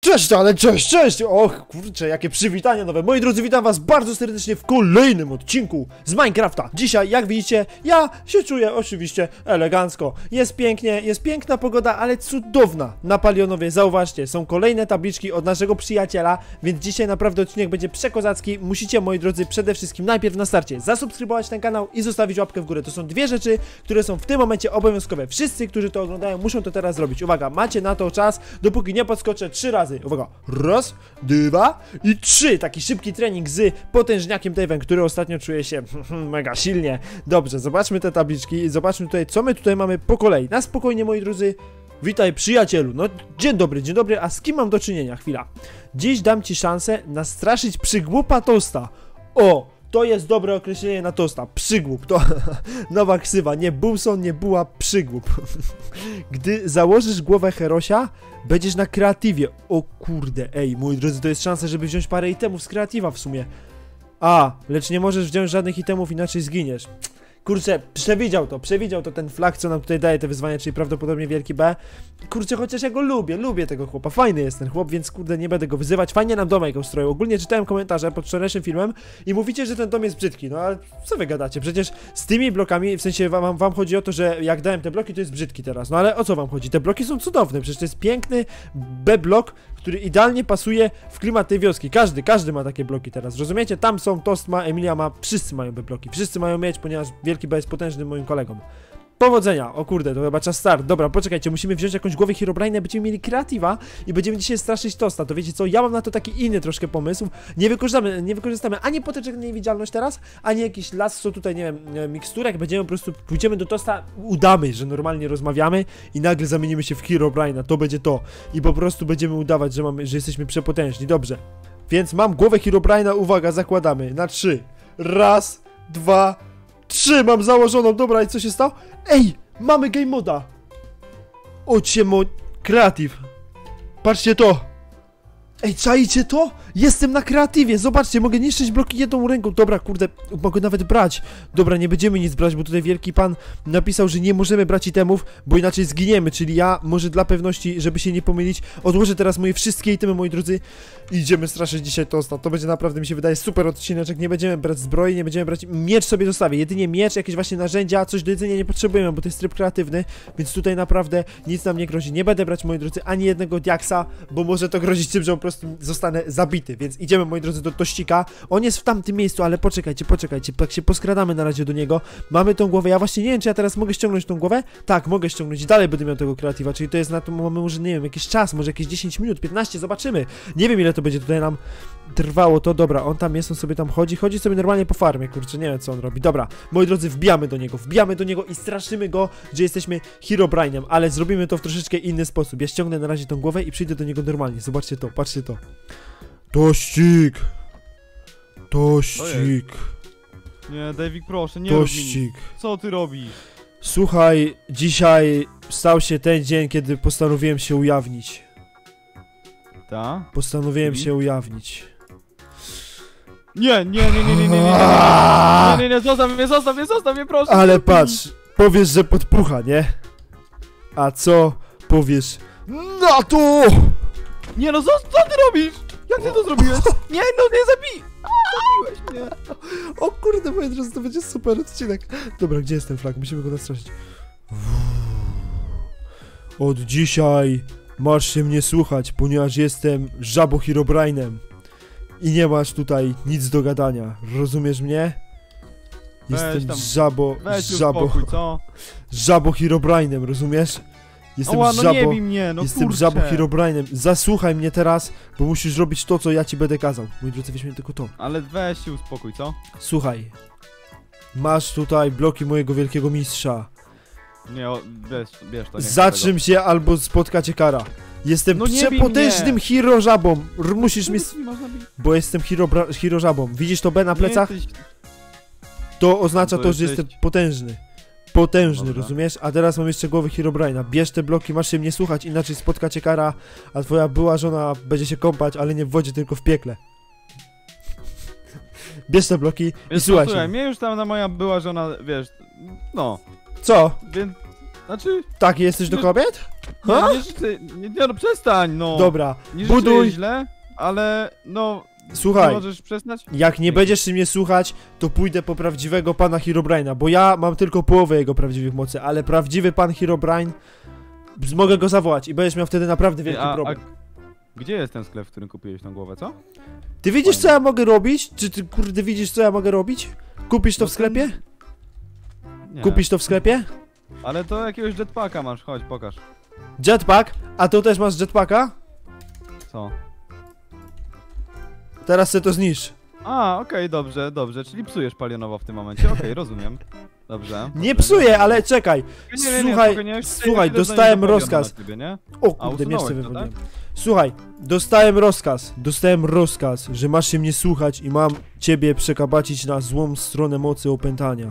Cześć, ale cześć, cześć! Och, kurczę, jakie przywitanie nowe. Moi drodzy, witam was bardzo serdecznie w kolejnym odcinku z Minecrafta. Dzisiaj, jak widzicie, ja się czuję oczywiście elegancko. Jest pięknie, jest piękna pogoda, ale cudowna. Na Palionowie, zauważcie, są kolejne tabliczki od naszego przyjaciela, więc dzisiaj naprawdę odcinek będzie przekozacki. Musicie, moi drodzy, przede wszystkim najpierw na starcie zasubskrybować ten kanał i zostawić łapkę w górę. To są dwie rzeczy, które są w tym momencie obowiązkowe. Wszyscy, którzy to oglądają, muszą to teraz zrobić. Uwaga, macie na to czas, dopóki nie podskoczę 3 razy. Uwaga, raz, dwa i 3. Taki szybki trening z potężniakiem Dave'em, który ostatnio czuje się mega silnie. Dobrze, zobaczmy te tabliczki i zobaczmy tutaj, co my tutaj mamy po kolei. Na spokojnie, moi drodzy. Witaj, przyjacielu. No, dzień dobry, a z kim mam do czynienia? Chwila. Dziś dam ci szansę nastraszyć przygłupa tosta. O! To jest dobre określenie na tosta. Przygłup. To nowa ksywa. Nie Bumson, nie była przygłup. Gdy założysz głowę Herosia, będziesz na kreatywie. O kurde, ej, moi drodzy, to jest szansa, żeby wziąć parę itemów z kreatywa w sumie. A, lecz nie możesz wziąć żadnych itemów, inaczej zginiesz. Kurczę, przewidział to ten flag, co nam tutaj daje te wyzwania, czyli prawdopodobnie wielki B. Kurczę, chociaż ja go lubię tego chłopa, fajny jest ten chłop, więc kurde, nie będę go wyzywać. Fajnie nam domek ustroił. Ogólnie czytałem komentarze pod wczorajszym filmem i mówicie, że ten dom jest brzydki. No ale co wy gadacie? Przecież z tymi blokami, w sensie wam chodzi o to, że jak dałem te bloki, to jest brzydki teraz. No ale o co wam chodzi? Te bloki są cudowne, przecież to jest piękny B-blok, który idealnie pasuje w klimat tej wioski. Każdy ma takie bloki teraz, rozumiecie? Tam są, Toast ma, Emilia ma, wszyscy mają B-bloki. Wszyscy mają mieć, ponieważ wielki B jest potężnym moim kolegą. Powodzenia! O kurde, to chyba czas start. Dobra, poczekajcie, musimy wziąć jakąś głowę Herobrine'a, będziemy mieli kreatywa i będziemy dzisiaj straszyć Toasta. To wiecie co, ja mam na to taki inny troszkę pomysł. Nie wykorzystamy ani poteczek na niewidzialność teraz, ani jakiś las, co tutaj, nie wiem, miksturek. Będziemy po prostu, pójdziemy do Toasta, udamy, że normalnie rozmawiamy i nagle zamienimy się w Herobrine'a. To będzie to. I po prostu będziemy udawać, że jesteśmy przepotężni. Dobrze. Więc mam głowę Herobrine'a, uwaga, zakładamy. Na 3. Raz, 2, 3, mam założoną, dobra, i co się stało? Ej, mamy game moda. Kreatyw. Patrzcie to. Ej, czajcie to? Jestem na kreatywie, zobaczcie, mogę niszczyć bloki jedną ręką. Dobra, kurde, mogę nawet brać. Dobra, nie będziemy nic brać, bo tutaj wielki pan napisał, że nie możemy brać itemów, bo inaczej zginiemy. Czyli ja, może dla pewności, żeby się nie pomylić, odłożę teraz moje wszystkie itemy, moi drodzy. I idziemy straszyć dzisiaj Toasta. To będzie naprawdę, mi się wydaje, super odcineczek. Nie będziemy brać zbroi, nie będziemy brać... Miecz sobie zostawię, jedynie miecz, jakieś właśnie narzędzia, coś do jedzenia nie potrzebujemy, bo to jest tryb kreatywny. Więc tutaj naprawdę nic nam nie grozi. Nie będę brać, moi drodzy, ani jednego diaksa, bo może to grozić tym, że po prostu zostanę zabity. Więc idziemy, moi drodzy, do Tościka. On jest w tamtym miejscu, ale poczekajcie, tak się poskradamy na razie do niego. Mamy tą głowę, ja właśnie nie wiem, czy ja teraz mogę ściągnąć tą głowę? Tak, mogę ściągnąć, dalej będę miał tego kreatywa, czyli to jest na to, mamy może, nie wiem, jakiś czas, może jakieś 10 minut, 15, zobaczymy. Nie wiem, ile to będzie tutaj nam trwało, to dobra, on tam jest, on sobie tam chodzi sobie normalnie po farmie, kurczę, nie wiem, co on robi. Dobra, moi drodzy, wbijamy do niego i straszymy go, że jesteśmy Herobrine'em, ale zrobimy to w troszeczkę inny sposób. Ja ściągnę na razie tą głowę i przyjdę do niego normalnie, zobaczcie to, patrzcie to. Tościk! Nie, Davik, proszę, nie rób mi. Co ty robisz? Słuchaj, dzisiaj stał się ten dzień, kiedy postanowiłem się ujawnić. Ta? Postanowiłem się ujawnić. Nie, zostaw mnie, proszę. Ale patrz, powiesz, że podpucha, nie? A co powiesz na to? Nie no, co ty robisz? Jak ty to zrobiłeś? Nie, no nie zabij! Zabiłeś mnie! O kurde, moi drodzy, to będzie super odcinek. Dobra, gdzie jest ten flag? Musimy go nastraszyć. Od dzisiaj masz się mnie słuchać, ponieważ jestem Żabo Herobrine'em. I nie masz tutaj nic do gadania. Rozumiesz mnie? Jestem Żabo Herobrine'em, rozumiesz? Jestem jestem Żabo Herobrine'em. Zasłuchaj mnie teraz, bo musisz robić to, co ja ci będę kazał. Mój drodzy, weźmy tylko to. Ale weź się uspokój, co? Słuchaj. Masz tutaj bloki mojego wielkiego mistrza. Nie, bierz to. Zatrzym się, albo spotka cię kara. Jestem przepotężnym Hero-żabą. Musisz mi... Bo jestem Hero-żabą. Widzisz to B na plecach? To oznacza to, że jestem potężny. Dobra. Rozumiesz? A teraz mam jeszcze głowę Herobrine'a. Bierz te bloki, masz się mnie słuchać, inaczej spotka cię kara, a twoja była żona będzie się kąpać, ale nie w wodzie, tylko w piekle. Bierz te bloki i słuchaj się. Mnie już tam moja była żona, wiesz, no. Co? Więc Znaczy... Taki jesteś do kobiet? Ha? Nie, no przestań, no. Dobra, Nie życzę buduj. jej źle, ale no... Słuchaj, Nie możesz przestać? jak nie będziesz mnie słuchać, to pójdę po prawdziwego pana Herobrine'a, bo ja mam tylko połowę jego prawdziwych mocy, ale prawdziwy pan Herobrine, mogę go zawołać i będziesz miał wtedy naprawdę wielki problem. Gdzie jest ten sklep, w którym kupiłeś tą głowę, co? Ty widzisz, co ja mogę robić? Czy ty, kurde, widzisz, co ja mogę robić? Kupisz to w sklepie? Nie. Kupisz to w sklepie? Ale to jakiegoś jetpacka masz, chodź, pokaż. Jetpack? A tu też masz jetpacka? Co? Teraz se to zniszcz. A, okej, dobrze, dobrze, czyli psujesz palionowo w tym momencie, okej, rozumiem. Dobrze. Nie psuję, ale czekaj. Słuchaj, spokojnie, słuchaj, chwilę dostałem zdążę do rozkaz. paliona na ciebie, nie? O A, kurde, usunąłeś mieszce to, wywaliłem. Słuchaj, dostałem rozkaz, że masz się mnie słuchać i mam ciebie przekabacić na złą stronę mocy opętania.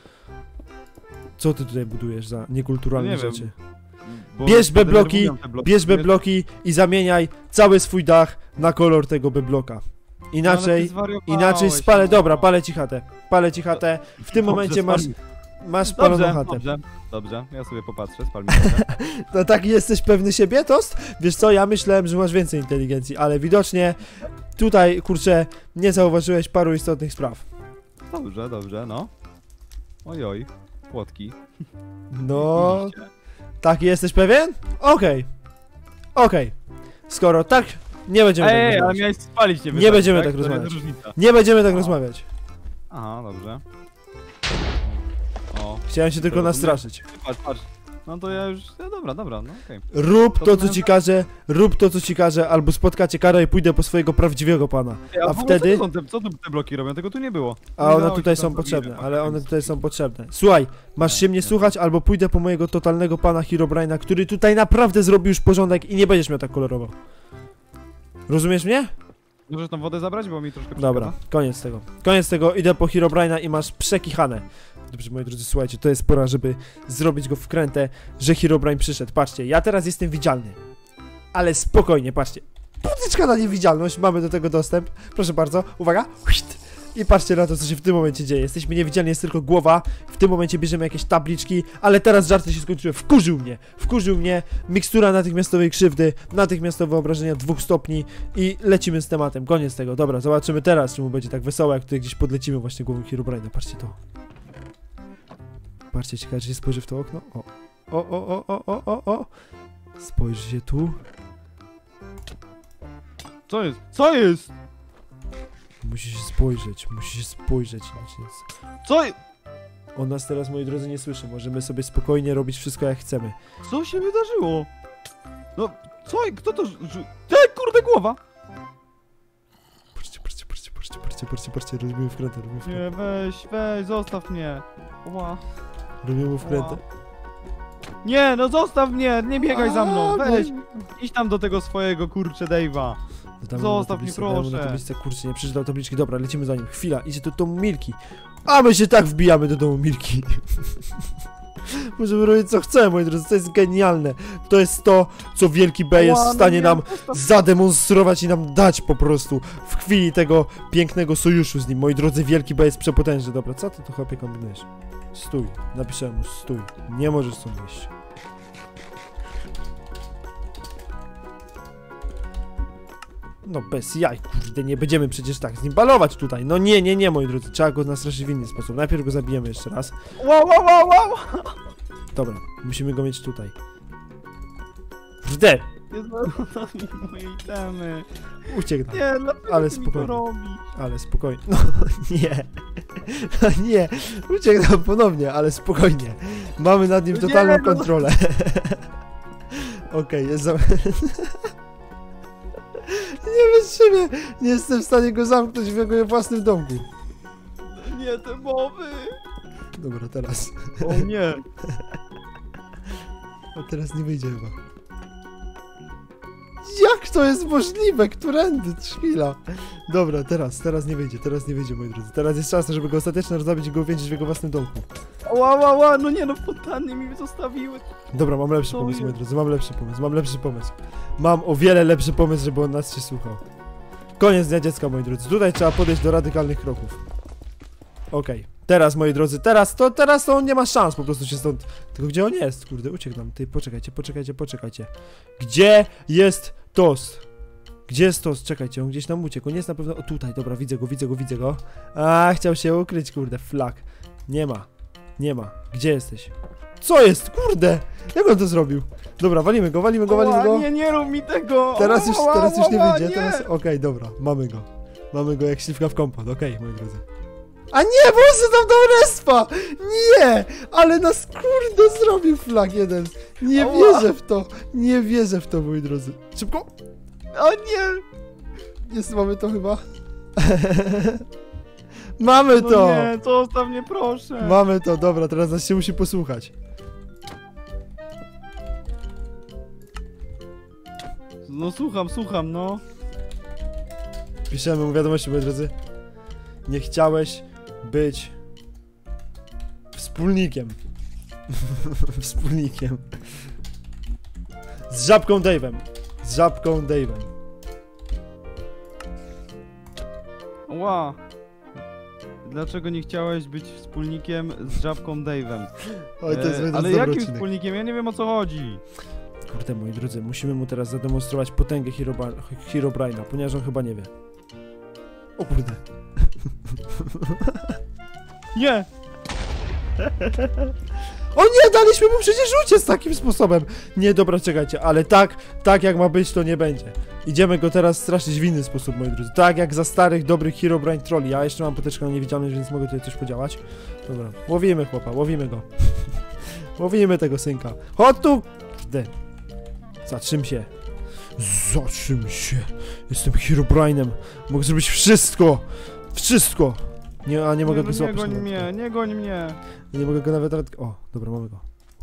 Co ty tutaj budujesz za niekulturalne Nie wiem, rzeczy? Bo Bierz mnie bebloki, denerwują te bloki. bierz bebloki i zamieniaj cały swój dach na kolor tego bebloka. Inaczej, inaczej spalę, dobra, palę ci chatę. Palę ci chatę. W tym momencie masz spaloną Dobrze, chatę. dobrze, dobrze, ja sobie popatrzę, spal mi chatę. No taki jesteś pewny siebie, Tost? Wiesz co, ja myślałem, że masz więcej inteligencji, ale widocznie tutaj, kurczę, nie zauważyłeś paru istotnych spraw. Dobrze, dobrze, no. Ojoj, płotki. No, Widzicie? taki jesteś pewien? Okej. Okej. Skoro tak, nie będziemy tak Ej, ale rozmawiać. miałeś spalić, nie Nie wysadzić, będziemy tak? tak To jest rozmawiać. różnica. Nie będziemy tak rozmawiać. Aha, dobrze. O, Chciałem się tylko rozumiem. nastraszyć. patrz, patrz. No to ja już, no dobra, no okej. Rób To to, co co ci każę, rób to, co ci każę, albo spotkacie karę i pójdę po swojego prawdziwego pana. Ej, A w ogóle wtedy... Co tu te bloki robią? Tego tu nie było. A Nie one dało tutaj się tam są potrzebne, zrobić. ale one tutaj są potrzebne. Słuchaj, masz się mnie nie. słuchać, albo pójdę po mojego totalnego pana Herobrine'a, który tutaj naprawdę zrobi już porządek i nie będziesz miał tak kolorowo. Rozumiesz mnie? Możesz tą wodę zabrać, bo mi troszkę Dobra, przeszkadza. koniec tego. Koniec tego, idę po Herobrine'a i masz przekichane. Dobrze, moi drodzy, słuchajcie, to jest pora, żeby zrobić go wkrętę, że Herobrine przyszedł. Patrzcie, ja teraz jestem widzialny. Ale spokojnie, patrzcie. Potyczka na niewidzialność, mamy do tego dostęp. Proszę bardzo, uwaga. I patrzcie na to, co się w tym momencie dzieje. Jesteśmy niewidzialni, jest tylko głowa. W tym momencie bierzemy jakieś tabliczki, ale teraz żarty się skończyły. Wkurzył mnie. Mikstura natychmiastowej krzywdy, natychmiastowe obrażenia 2 stopni i lecimy z tematem. Koniec tego. Dobra, zobaczymy teraz, czy mu będzie tak wesoło, jak tutaj gdzieś podlecimy właśnie głową Herobrine'a. Patrzcie to. Patrzcie, ciekawe, czy się spojrzy w to okno. O. Spojrzy się tu. Co jest? Co jest? Musi się spojrzeć. Znaczy, Co jest? on nas teraz, moi drodzy, nie słyszy. Możemy sobie spokojnie robić wszystko, jak chcemy. Co się wydarzyło? No, co? Kto to... Ty, kurde, głowa! Patrzcie, robimy wkrętę. Nie, weź, zostaw mnie. Ła. Robimy wkrętę. Nie, no zostaw mnie, nie biegaj za mną, A, weź. no. Idź tam do tego swojego, kurcze, Dave'a. Zostaw mnie, proszę. Na tablicę, kurczę, nie przeczytał tabliczki. Dobra, lecimy za nim. Chwila, idzie do domu Milki. A my się tak wbijamy do domu Milki. Możemy robić co chcemy, moi drodzy, to jest genialne. To jest to, co Wielki B jest w stanie nam zademonstrować i nam dać po prostu w chwili tego pięknego sojuszu z nim. Moi drodzy, Wielki B jest przepotężny. Dobra, co ty tu chłopie kombinujesz? Stój, napiszę mu, stój. Nie możesz stąd wyjść. No bez jaj, kurde, nie będziemy przecież tak z nim balować tutaj. No nie, moi drodzy, trzeba go nastraszyć w inny sposób. Najpierw go zabijemy jeszcze raz. Wow. Dobra, musimy go mieć tutaj. Kurde, Nie zostaw mi moje itemy. uciekł. Nie, dlaczego Ale ty mi spokojnie. to robisz? Ale spokojnie. No, nie. Nie, uciekł ponownie, ale spokojnie. Mamy nad nim totalną kontrolę. Okej, jest za... Nie wytrzymię! Nie jestem w stanie go zamknąć w jego własnym domku. Nie, te mowy. Dobra, teraz. O nie. A teraz nie wyjdzie chyba. Jak to jest możliwe? Którędy? Chwila. Dobra, teraz nie wyjdzie, moi drodzy. Teraz jest czas, żeby go ostatecznie rozbawić i go uwięzić w jego własnym domku. Ła, no nie no, fontanny mi zostawiły. Dobra, mam lepszy pomysł, moi drodzy, mam lepszy pomysł. Mam o wiele lepszy pomysł, żeby on nas się słuchał. Koniec dnia dziecka, moi drodzy. Tutaj trzeba podejść do radykalnych kroków. Okej. Teraz, moi drodzy, teraz to on nie ma szans po prostu się stąd... Tylko gdzie on jest? Kurde, uciekł nam. Ty, poczekajcie. Gdzie jest tost? Gdzie jest tost? Czekajcie, on gdzieś nam uciekł. On jest na pewno... O, tutaj, dobra, widzę go. A, chciał się ukryć, kurde, flag. Nie ma. Gdzie jesteś? Co jest? Kurde! Jak on to zrobił? Dobra, walimy go. Nie rób mi tego! Teraz już nie wyjdzie. Okej, dobra, mamy go jak śliwka w kompot, okej, moi drodzy. A nie, bo on sobie tam dał respa! Nie! Ale nas kurde zrobił flag jeden. Nie wierzę w to, moi drodzy. Szybko! O nie! Mamy to chyba. Mamy to! No nie, zostaw mnie, proszę! Mamy to, dobra, teraz nas się musi posłuchać. No słucham, no. Piszemy mu wiadomości, moi drodzy. Nie chciałeś być wspólnikiem. Z żabką Dave'em. Ła. Dlaczego nie chciałeś być wspólnikiem z żabką Dave'em? Oj, to jest ale dobry jakim odcinek. wspólnikiem? Ja nie wiem, o co chodzi. Kurde, moi drodzy, musimy mu teraz zademonstrować potęgę Herobrine'a, ponieważ on chyba nie wie. O kurde. Nie! O nie, daliśmy mu przecież uciec takim sposobem. Nie, dobra, czekajcie, ale tak jak ma być, to nie będzie. Idziemy go teraz straszyć w inny sposób, moi drodzy. Tak jak za starych, dobrych Herobrine trolli. Ja jeszcze mam poteczkę na niewidzialność, więc mogę tutaj coś podziałać. Dobra, łowimy chłopa, łowimy go. Łowimy tego synka. Chodź tu! Zatrzym się. Jestem Herobrine'em. Mogę zrobić wszystko. Nie, a nie mogę go złapać. Nie goń mnie. Nie mogę go nawet... O, dobra, mamy go.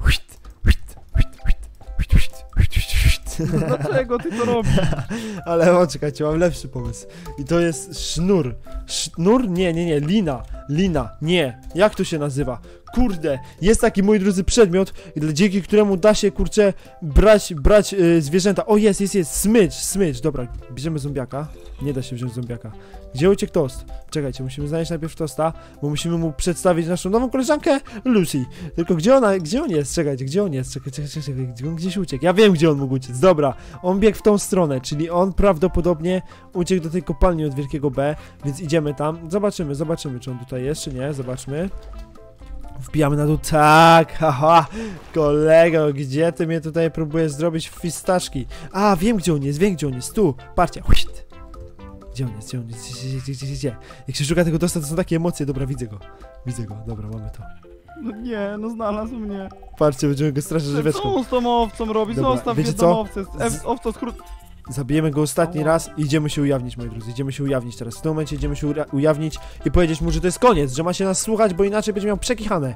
No dlaczego ty to robisz? Ale czekajcie, mam lepszy pomysł. I to jest sznur. Sznur? Nie, lina. Nie. Jak to się nazywa? Kurde, jest taki, moi drodzy, przedmiot, dzięki któremu da się, kurczę, brać zwierzęta. O, jest. Smycz. Dobra, bierzemy zombiaka. Nie da się wziąć zombiaka. Gdzie uciekł tost? Czekajcie, musimy znaleźć najpierw tosta, bo musimy mu przedstawić naszą nową koleżankę, Lucy. Tylko gdzie on jest? Czekajcie, gdzie on jest? Czekaj, on gdzieś uciekł. Ja wiem, gdzie on mógł uciec. Dobra, on biegł w tą stronę, czyli on prawdopodobnie uciekł do tej kopalni od wielkiego B, więc idziemy tam. Zobaczymy, czy on tutaj jest, czy nie. Zobaczmy. Wbijamy na dół, tak, haha, kolego, gdzie ty mnie tutaj próbujesz zrobić w fistaszki? A, wiem gdzie on jest, tu, patrzcie, Gdzie on jest? Jak się szuka tego tosta, to są takie emocje, dobra, widzę go, dobra, mamy to. No nie, no znalazł mnie. Patrzcie, będziemy go straszyć żyweczką. Co on z tą owcą robi? Dobra, Zostaw wiecie mnie co? tą owcę, owca skrót... Zabijemy go ostatni raz i idziemy się ujawnić, moi drodzy, teraz. W tym momencie idziemy się ujawnić i powiedzieć mu, że to jest koniec, że ma się nas słuchać, bo inaczej będzie miał przekichane.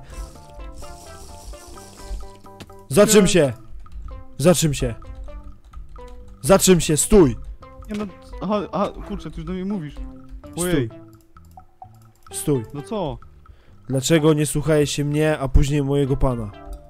Zatrzym się, stój! Nie no, kurczę, ty już do mnie mówisz. Stój. No co? Dlaczego nie słuchałeś się mnie, a później mojego pana?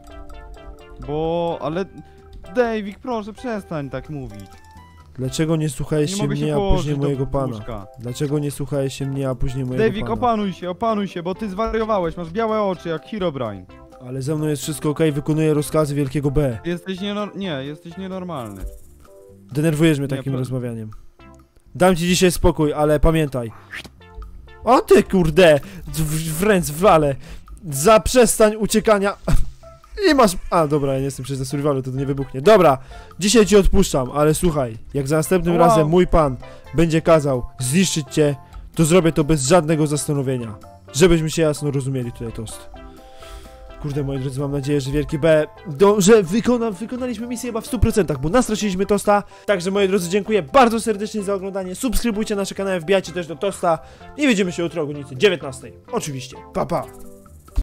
Ale... Davik, proszę, przestań tak mówić. Dlaczego nie słuchałeś się mnie, a później mojego pana? Dlaczego nie słuchałeś się mnie, a później mojego pana? Davik, opanuj się, bo ty zwariowałeś, masz białe oczy jak Herobrine. Ale ze mną jest wszystko okej, wykonuję rozkazy wielkiego B. Jesteś nienormalny. Denerwujesz mnie takim rozmawianiem. Dam ci dzisiaj spokój, ale pamiętaj. O ty kurde! W wale! Zaprzestań uciekania! I masz... A, dobra, ja nie jestem przecież na survivalu, to nie wybuchnie. Dobra, dzisiaj ci odpuszczam, ale słuchaj, jak za następnym razem mój pan będzie kazał zniszczyć cię, to zrobię to bez żadnego zastanowienia. Żebyśmy się jasno rozumieli tutaj, tost. Kurde, moi drodzy, mam nadzieję, że wielki B... że wykonaliśmy misję chyba w 100%, bo nastraszyliśmy tosta. Także, moi drodzy, dziękuję bardzo serdecznie za oglądanie. Subskrybujcie nasze kanały, wbijajcie też do tosta. I widzimy się jutro o godzinie 19. Oczywiście. Pa, pa.